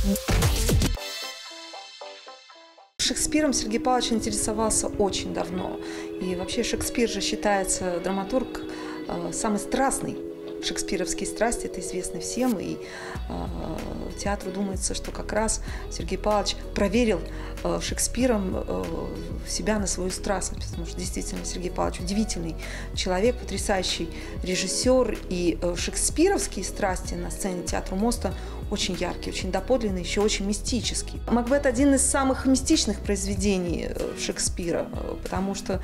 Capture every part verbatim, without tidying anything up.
Шекспиром Сергей Павлович интересовался очень давно. И вообще Шекспир же считается драматург э, самый страстный. Шекспировские страсти, это известно всем, и э, театру думается, что как раз Сергей Павлович проверил э, Шекспиром э, себя на свою страстность, потому что действительно Сергей Павлович удивительный человек, потрясающий режиссер, и э, шекспировские страсти на сцене театра Моста очень яркие, очень доподлинные, еще очень мистические. Макбет – один из самых мистичных произведений Шекспира, потому что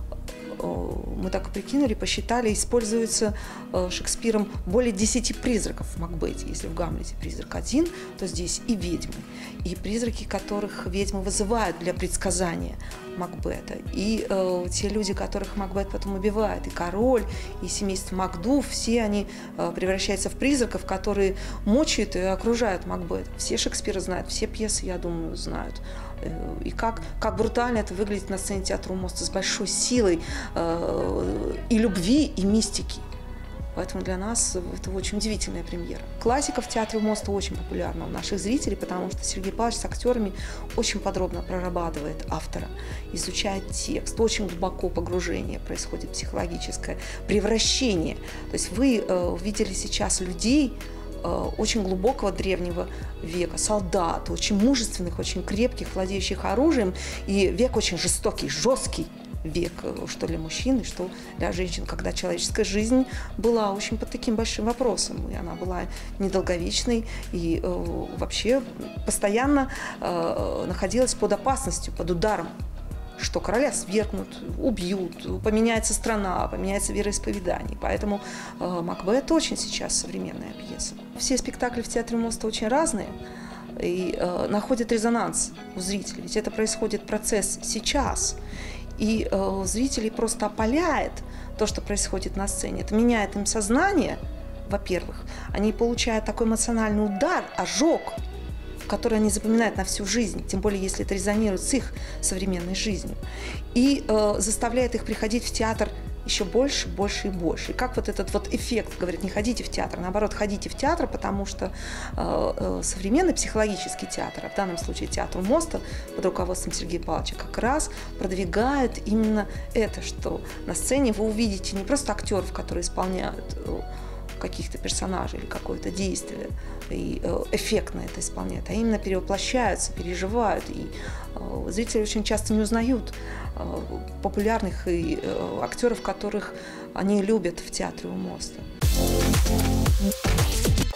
мы так прикинули, посчитали, используется Шекспиром более десяти призраков в Макбете. Если в Гамлете призрак один, то здесь и ведьмы, и призраки, которых ведьмы вызывают для предсказания Макбета, и э, те люди, которых Макбет потом убивает, и король, и семейство Макдуф, все они э, превращаются в призраков, которые мучают и окружают Макбет. Все Шекспира знают, все пьесы, я думаю, знают. И как, как брутально это выглядит на сцене театра Моста, с большой силой э, и любви, и мистики. Поэтому для нас это очень удивительная премьера. Классика в театре Моста очень популярна у наших зрителей, потому что Сергей Павлович с актерами очень подробно прорабатывает автора, изучает текст, очень глубоко погружение происходит, психологическое превращение. То есть вы э, видели сейчас людей очень глубокого древнего века, солдат, очень мужественных, очень крепких, владеющих оружием, и век очень жестокий, жесткий век, что для мужчин, и что для женщин, когда человеческая жизнь была очень под таким большим вопросом, и она была недолговечной, и э, вообще постоянно э, находилась под опасностью, под ударом, что короля свергнут, убьют, поменяется страна, поменяется вероисповедание. Поэтому э, Макбет очень сейчас современная пьеса. Все спектакли в театре Моста очень разные и э, находят резонанс у зрителей. Ведь это происходит процесс сейчас. И э, зрителей просто опаляет то, что происходит на сцене. Это меняет им сознание, во-первых. Они получают такой эмоциональный удар, ожог, который они запоминают на всю жизнь, тем более если это резонирует с их современной жизнью, и э, заставляет их приходить в театр еще больше, больше и больше. И как вот этот вот эффект, говорит, не ходите в театр, наоборот, ходите в театр, потому что э, э, современный психологический театр, а в данном случае театр Моста под руководством Сергея Павловича, как раз продвигает именно это, что на сцене вы увидите не просто актеров, которые исполняют э, каких-то персонажей или какое-то действие, и э, эффектно это исполняют, а именно перевоплощаются, переживают. И э, зрители очень часто не узнают э, популярных и э, актеров, которых они любят в театре у Моста.